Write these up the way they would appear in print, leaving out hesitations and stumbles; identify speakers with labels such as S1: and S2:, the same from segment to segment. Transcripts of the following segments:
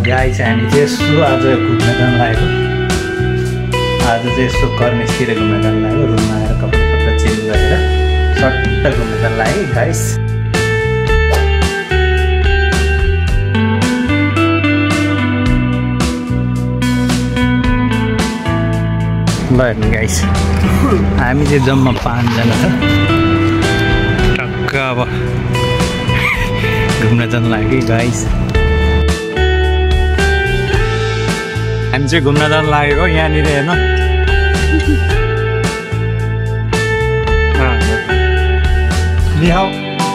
S1: Guys हामी चाहिँ यसो आज घुम्न जान लागेको। आज चाहिँ यसो कर्नेसतिर घुम्न जान लाग्यो। रुममा आएर कपडा चेन्ज गरेर सट्ट घुम्न जान लाग्यो गाइस। ल हेर्नु गाइस, हामी चाहिँ जम्मा 5 जना छ। टक्क अब घुम्न जान लाग्यो गाइस। हामी चाहिँ घुम्न जान लागेको यहाँनिर हेर्नु। निहाउ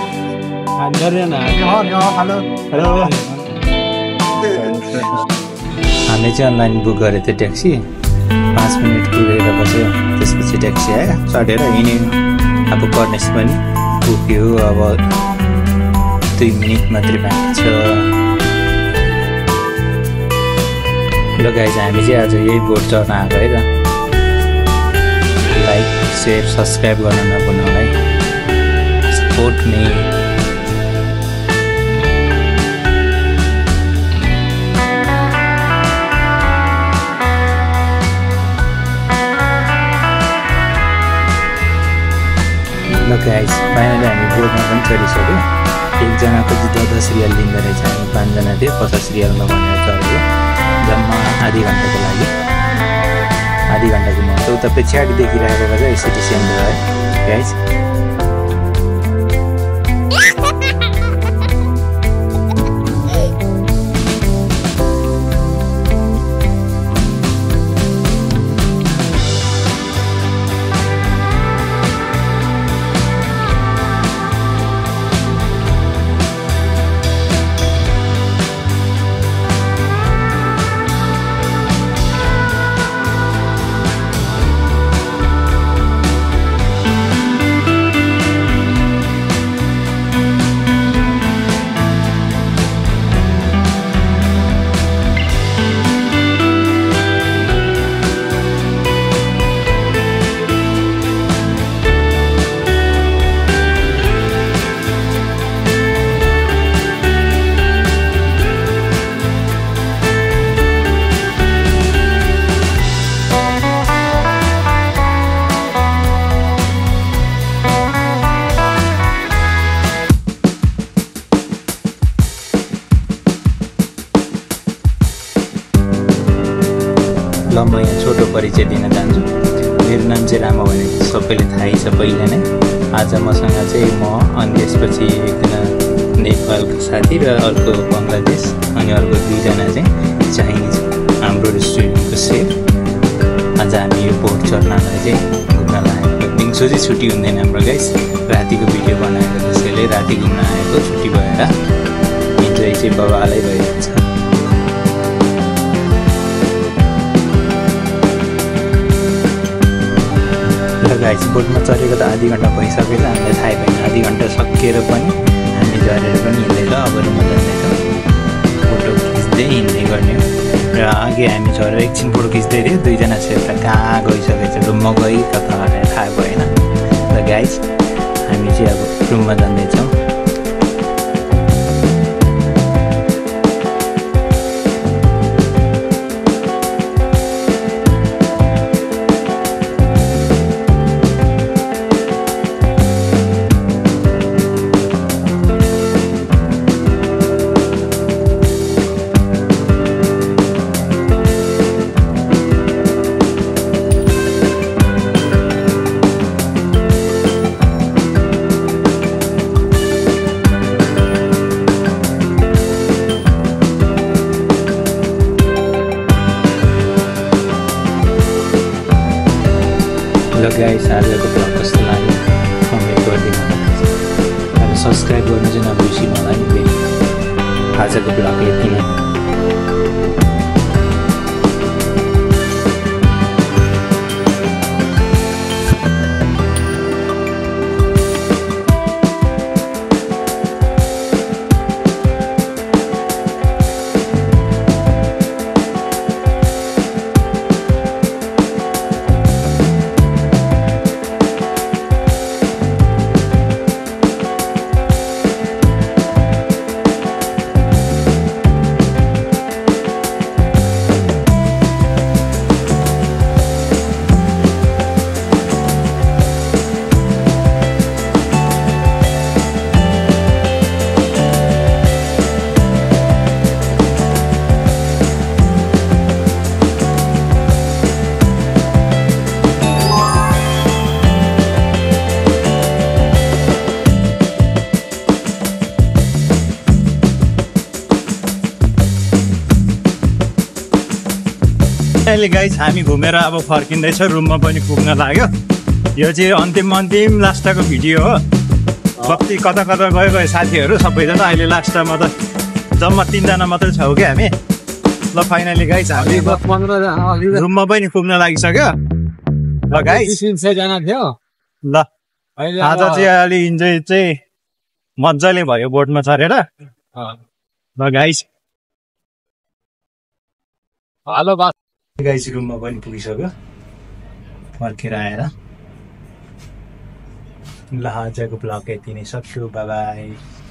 S1: हामीले चाहिँ अनलाइन बुक गरेको थियो ट्याक्सी। 5 मिनट कुरेर बस्यो, त्यसपछि ट्याक्सी आयो, चढेर हिँड्यो। अब कर्नेस पनि पुग्यो। अब 2 मिनट मात्रै बाँकी छ। ल गाइस, हामी चाहिँ आज यही बोट चढ्न आएको है त। लाइक शेयर सब्सक्राइब गर्न नभुल्नु है। Support me. ल गाइस, फाइनली हामी बोटमा पनि चढिसक्यो। एकजनाको चाहिँ 10 रियल लिँदो रहेछ। हामी 5 जना थियो, 50 रियलमा भनेर चढ्यो। जम्मा आधी घन्टाको लागि। आधी घन्टाको महत्त्व उता पछाडि देखिरहेको छ सिटी सेन्टर है गाइस। ल म यहाँ छोटो परिचय दिन चाहन्छु। मेरो नाम चाहिँ रामा भनेको सबैले थाहै छ पहिला नै। आज मसँग चाहिँ म अनि त्यसपछि एकजना नेपालको साथी र अर्को बङ्गलादेश अनि अर्को 2 जना चाहिँ चाइनिज हाम्रो रेस्टुरेन्टको सेफ। आज हामी यो बोट चढ्नलाई चाहिँ घुम्न लागेको। दिउँसो चाहिँ छुट्टी हुँदैन हाम्रो गाइस। रातिको भिडियो बनाएको त्यसैले राति घुम्न आएको छुट्टी भएर इन्जोय चाहिँ बबालै भइरहेको छ। गाइस, बोटमा चढेको त आधी घन्टा भइसक्यो। हामीलाई थाहै भएन। आधी घन्टा सकिएर पनि हामी झरेर पनि हिँड्दैछ। अब रुममा जाँदैछौँ। फोटो खिच्दै हिँड्दै गर्ने हो। र अघि हामी झरेर एकछिन फोटो खिच्दै थियो। 2 जना सेर्पा कहाँ गइसकेछ, रुममा गई कता भनेर थाहा भएन। र गाइस, हामी चाहिँ अब रुममा जाँदैछौँ। ल गाइस, आजको ब्लग कस्तो लाग्यो कमेन्ट गरिदिनु होला। र सब्सक्राइब गर्नु चाहिँ नबिर्सिनु होला नि। आजको ब्लग यति नै।
S2: फाइनली गाइज हामी घुमेर अब फर्किँदैछ रुममा पनि पुग्न लाग्यो यो चाहिँ अन्तिम लास्टको भिडियो हो कति कता गयो साथीहरू सबैजना अहिले लास्टमा त जम्मा 3 जना मात्रै छौँ क्या हामी ल फाइनली गाइज हामी रुममा पनि पुग्न लागिसक्यो ल गाइज
S3: 300 जना थियो
S2: ल आज चाहिँ अलि इन्जोय चाहिँ मजाले भयो बोटमा चढेर ल गाइज
S3: हेलो बास
S2: गाइज रुममा पनि पुगिसक्यो फर्केर आएर ल आजको ब्लग यति नै सक्छु बाई बाई